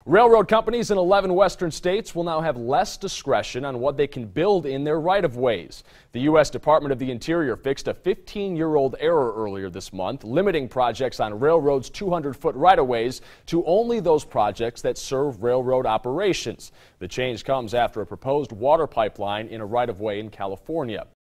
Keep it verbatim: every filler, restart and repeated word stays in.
Railroad companies in eleven western states will now have less discretion on what they can build in their right-of-ways. The U S Department of the Interior fixed a fifteen-year-old error earlier this month, limiting projects on railroads' two hundred foot right-of-ways to only those projects that serve railroad operations. The change comes after a proposed water pipeline in a right-of-way in California.